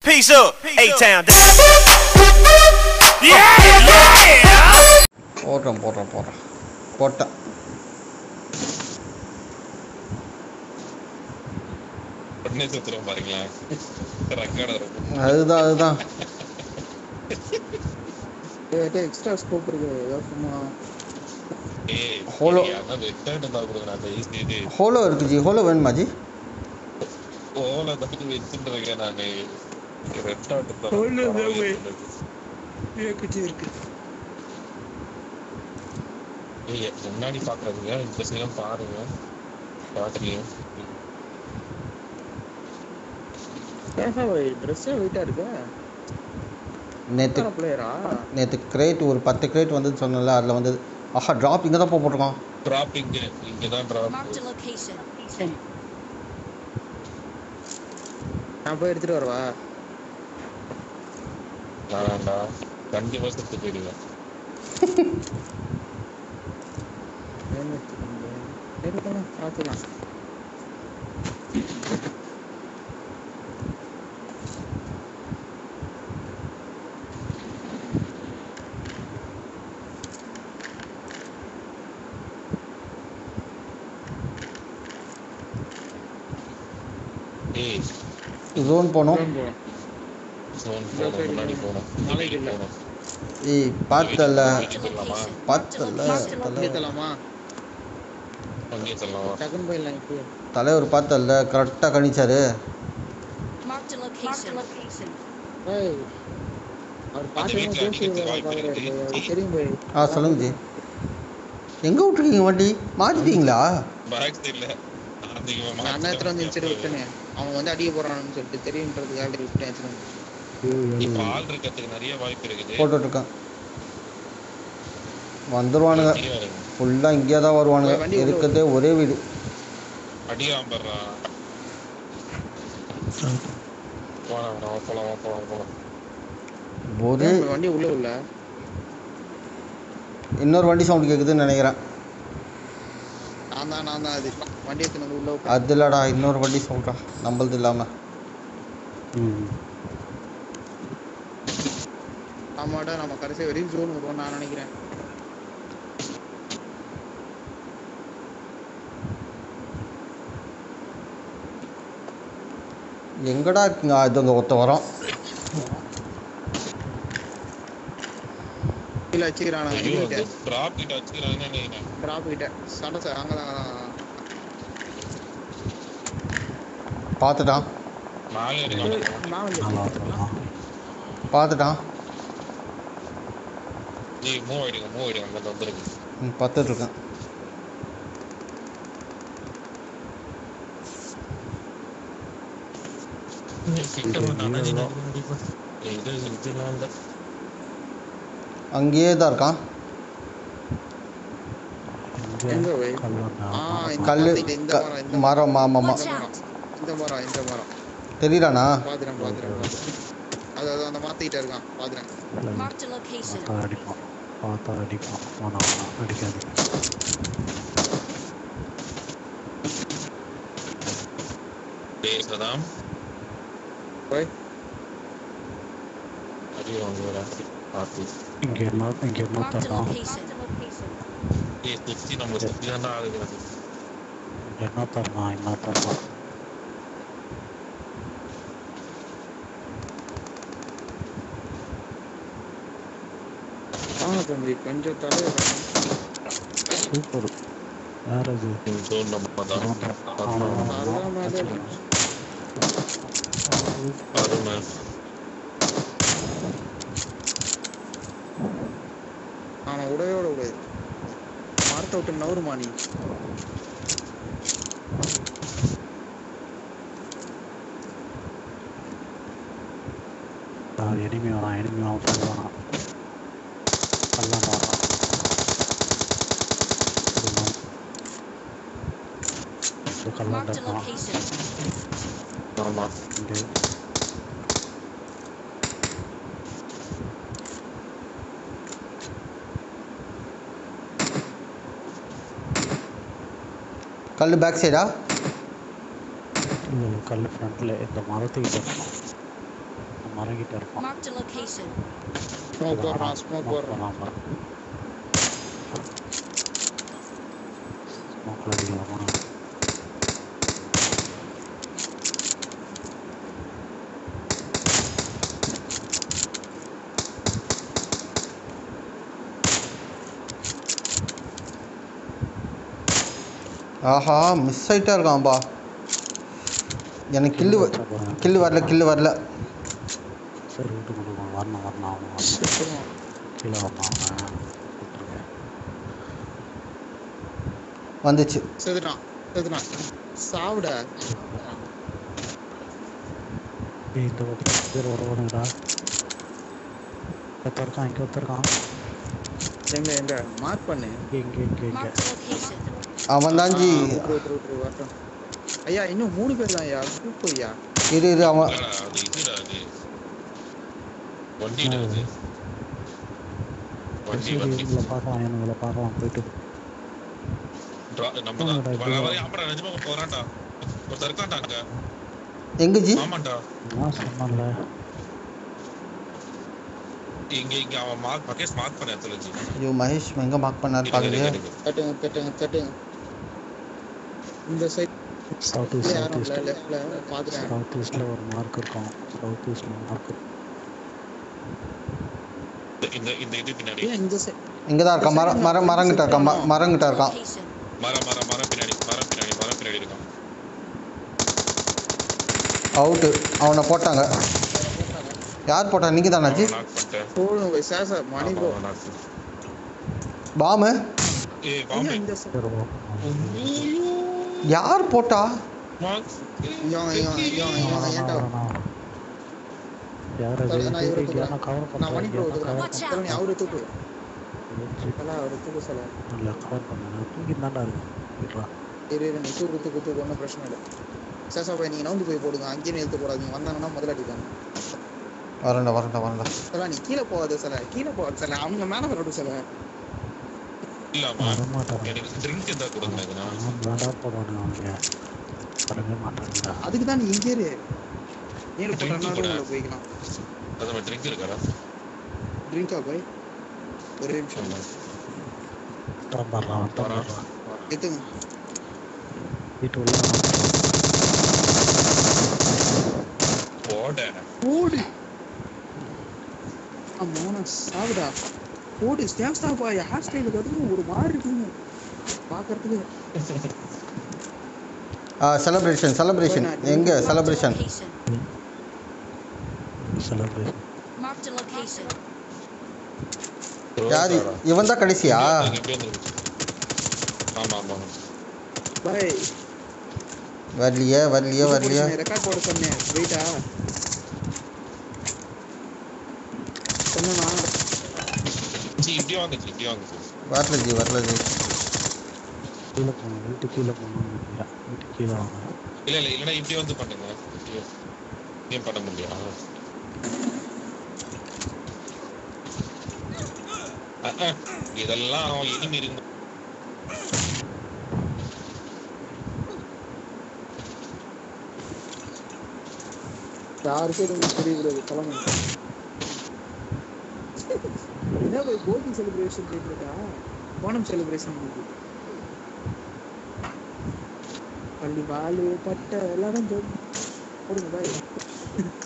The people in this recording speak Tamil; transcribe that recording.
Peace up, A-Town. Yeah, yeah. போடுறேன் போட்டேன். உடனே சுத்துறோம் பாருங்களேன். அதுதான் எக்ஸ்ட்ரா ஸ்கோப் இருக்கு சும்மா ஹோலோ இருக்கு ஜி. ஹோலோ வேணுமா ஜி? ஹோலோ தான் வச்சுட்டு இருக்கேன் நானு. ரெட் டாட் இருக்கு. முன்னாடி பாக்குறதுங்க இந்த சீனம் பாருங்க. பாத்துலயும் ட்ரெஸ் வெயிட்டா இருக்கு. நேற்று கிரேட் ஒரு 10 கிரேட் வந்து சொன்னல, அதில் வந்து ஆஹா ட்ராப் இங்கே தான் போட்டிருக்கோம். ட்ராப் இங்கே தான் ட்ராப். நான் போய் எடுத்துட்டு வரவா? வேண்டாம்டா, கண்டிப்பா செத்து போயிடுவேன். பார்த்துக்கலாம். ஜோன் போனோம். ஏய் பார்த்தல தலைவர் பார்த்தல கரெக்டாக கணிச்சாரு. சொல்லுங்க ஜி. எங்க விட்டுருக்கீங்க வண்டி? மாத்திட்டீங்களா? அவன் வந்து அடிக்க போறான்னு சொல்லிட்டு தெரியுன்றதுக்காக விட்டேன். போட்டுட்டு இருக்கான். வந்துருவானுங்க ஃபுல்லா இங்கே தான் வருவானுங்க. இருக்கிறதே ஒரே வீடு. ஒரே வண்டி உள்ள இன்னொரு வண்டி சவுண்ட் கேக்குதுன்னு நினைக்கிறேன். நான் தான் அது வண்டி எடுத்துட்டு உள்ள. அது இல்லடா, இன்னொரு வண்டி சவுண்டா நம்மளது இல்லாம. ஆமாடா, நம்ம கடைசி வரையும் ஜோன் வருவோம் நான் நினைக்கிறேன். எங்கடா இருக்குங்க? அது அங்கே ஒருத்த வரோம். கீழே வச்சுக்கிறானுங்க. டிராப் கிட்ட சண்டை அங்கதான் பார்த்துட்டான். பார்த்துட்டு இருக்கேன். அங்கேயே தான் இருக்கான். கல்லு மரம். மாமா இந்த மரம் தெரியலாண்ணா? அது அந்த மாத்திட்டே இருக்கான். பாத்துறேன். அடிக்காது. இங்க என்ன தரலாம்? என்ன தரலாம்? தம்பி கொஞ்சம் தலை சூப்பர். வேற ஆனா உடையோட மரத்தை விட்டு நவருமா நீ? எனிமி வரான் சொல்லுவானா? கல்லாண்டா இருக்கான். ஆமா கல் பேக் சைடா? கல் ஃப்ரண்ட்ல இந்த மரத்துக்கிட்ட மரங்கிட்ட இருப்பான். Marked a location. ஸ்மோக் போடுறான் ஸ்மோக் போடுறான். ஸ்மோக்ல அடிக்கலாமா? ஆஹா மிஸ் ஆகிட்டா இருக்கான்பா. எனக்கு கில்லு வரல. சரி விட்டு கொடுங்க. வரணும் அவனும் கீழே வரணும். வந்துச்சு. செதுட்டான் சாவுடா. இந்த பக்கம் பேர் வருவானுங்கடா. ஒருத்தருக்கான் எங்க மார்க் பண்ணு. இங்கே Marked a location. அவன் தாஞ்சி. வரட்டும் ஐயா. இன்னும் 3 பேர் தான் ஐயா. சூப்பர் ஐயா. இரு அவன் அது இதுடா அது வண்டிடா அது வண்டி பார்க்கலாம் போயிட்டு நம்ம தான் ஆமாடா நிஜமா போறான்டா. ஒருத்தர் இருக்கான்டா அங்க. எங்க ஜி? ஆமாண்டா நான் சொன்னேன்ல. இங்க அவன் மகேஷ் மார்க் பண்ண இடத்துல ஜி. ஐயோ மகேஷ் எங்க மார்க் பண்ணாரு பாருங்க. கட்டுங்க இந்த சைடு சவுத் லெஃப்ட்ல பாத்துறேன். சவுத் ஈஸ்ட்ல ஒரு மார்க் இருக்கும். சவுத் ஈஸ்ட்ல மார்க் இந்த இது பின்னாடி இந்த சைடு இங்க தான் இருக்கான். மரங்கிட்ட இருக்கான். Location. மரம் பின்னாடி இருக்கான். அவுட்டு. அவனை போட்டாங்க. யார் போட்டா? நீங்க தானாச்சு? நாக் பண்ணிட்டேன். போடுங்க போய் சாசா மணி போ. பாம்பு ஏய் பாம்பு இந்த சைடு யார் போட்டா? இவன் ஏன்டா யாரு நான் இவரை யாரா கவர் நான் மணி ப்ரோ Watch out. நீ அவரை தூக்கு. பண்ணி சலா அவரை தூக்கு சலா. இல்ல கவர் பண்ணு. தூக்கி தான்டா இருக்கு. விட்றா. நீ தூக்கு ஒன்றும் பிரச்சனை இல்லை. சாசா போய் நீங்கள் நவுந்து போய் போடுங்க. அங்கேயே நிறுத்த போடாதீங்க. வந்தாங்கன்னா முதல்ல அடிப்பாங்க. வரண்டா. சலா நீ கீழே போகாத சலா. அவங்க மேலே வரட்டும் சலா. இல்லம்மா வரமாட்டான். எனக்கு ட்ரிங்க் இருந்தா கொடுங்க. நான் பிளாடா போடுவானு அவனுங்க. வரவே மாட்டானுடா. அதுக்கு தான் நீ இங்கே இரு. நீர் போட்டனாலும் உள்ள போய்க்கலாம். அது ட்ரிங்க் இருக்காடா? ட்ரிங்கா போய் ஒரே நிமிஷம் வரலாம். எத்துங்க. வீட்டு உள்ள ஓடு. அம்மா சாவுடா. ஓடு ஸ்டாப்ஸ்டா போய் ஹேர் ஸ்டைல் கட்டுங்க. ஒரு மாதிரி இருக்குங்க பார்க்கறதுக்கு. செலிப்ரேஷன் எங்க செலிப்ரேஷன்? Marked a location. யாரு இவன் தான் கடைசியா? ஆமா பை வரலையே. ரெக்கார்ட் போட சொன்னேன். வெயிட்டா சொன்னா ஜி இப்படி வாங்க வரல ஜி. கீழே போகணும். வீட்டு கீழே போகணும். வீட்டு கீழே வாங்க. இல்லைன்னா இப்படி வந்து பண்ணுங்க. ஏன் பண்ண முடியாது? இதெல்லாம் இனிமே இருக்கு. யாருக்கும் இது தெரியக்கூடாது. கிளம்பு. என்ன போய் போகி செலிப்ரேஷன் போயிட்டு ஓணம் செலிப்ரேஷன் பள்ளி வாழு பட்ட எல்லாரும் போடுங்க பாய்.